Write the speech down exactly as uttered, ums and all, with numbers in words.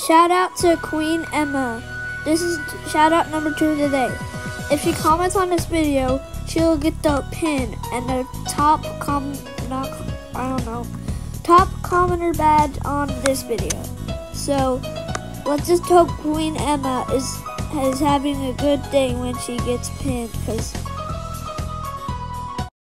Shout out to Queen Emma. This is shout out number two today. If she comments on this video, she'll get the pin and the top com not I don't know top commenter badge on this video. So let's just hope Queen Emma is is having a good day when she gets pinned, because